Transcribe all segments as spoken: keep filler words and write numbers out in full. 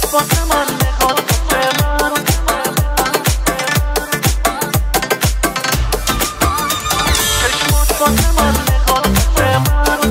واسه من نگات واسه من چشمات واسه من نگات واسه من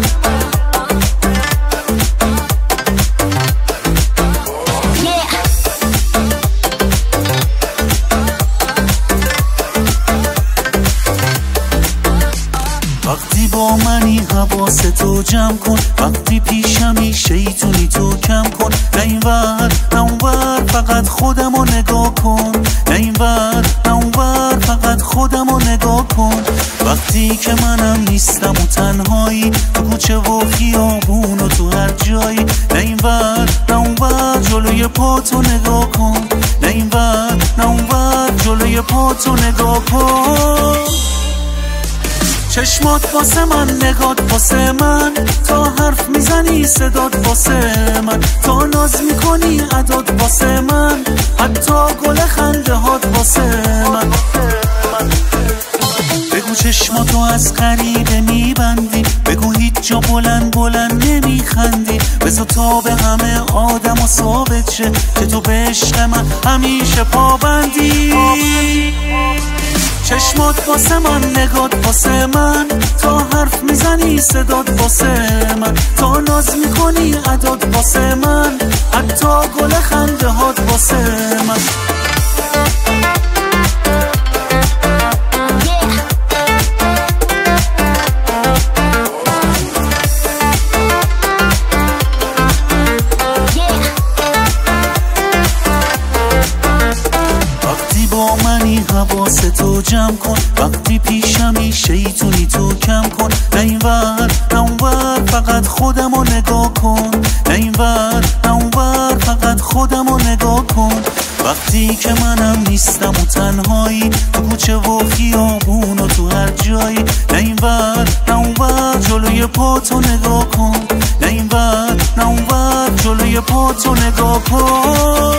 وقتی با منی حواستو جمع کن، وقتی پیشمی شیطونی تو کم کن. نه اینور نه اونور فقط خودمو نگاه کن، نه اینور نه اونور فقط خودمو نگاه کن. وقتی که منم نیستم و تنهایی تو کوچه و خیابون و تو هر جایی. نه اینور نه اونور جلوی پاتو نگاه کن، نه اینور نه اونور جلوی پاتو نگاه کن. چشمات واسه من نگات واسه من، تا حرف میزنی صدات واسه من، تا ناز میکنی عداد واسه من، حتی گل خنده هات واسه من. بگو چشماتو از غریبه میبندی، بگو هیچ جا بلند بلند نمیخندی. بذار تا به همه آدم و ثابت شه که تو به عشق من همیشه پابندی. چشمات واسه من نگات واسه من، تا حرف میزنی صدات واسه من، تا ناز میکنی عداد واسه من، حتی گل خنده هات واسه من. حواستو جمع کن، وقتی پیشمی شیطونی تو کم کن. نه اینور نه اونور فقط خودمو نگاه کن، نه اینور نه اونور فقط خودمو نگاه کن. وقتی که منم نیستم و تنهایی تو کوچه و خیابون و تو هر جایی. نه اینور نه اونور جلوی پاتو نگاه کن، نه اینور نه اونور جلوی پاتو نگاه کن.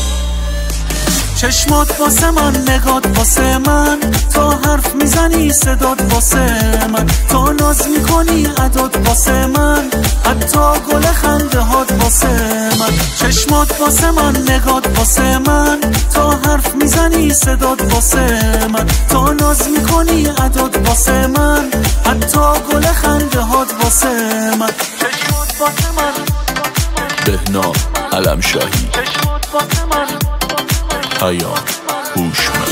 چشمات واسه من نگات واسه من، تا حرف میزنی صدات واسه من، تا ناز میکنی عداد واسه من، حتی گل خنده هات واسه من. چشمات واسه من نگات واسه من، تا حرف میزنی صدات واسه من، تا ناز میکنی عداد واسه من، حتی گل خنده هات واسه من. چشمات واسه من بهنام علمشاهی، چشمات واسه من پیام هوشمند.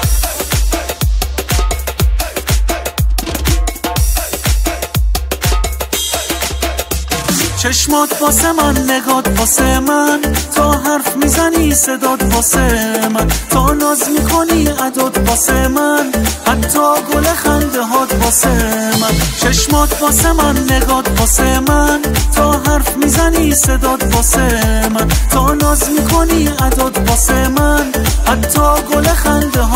چشمات واسه من نگات واسه من، تا حرف میزنی صدات واسه من، تا ناز میکنی عداد واسه من، حتی گل خنده هات واسه من. چشمات واسه من نگات واسه من، تا حرف میزنی صدات واسه من، تا ناز میکنی عداد واسه من، حتی گل خنده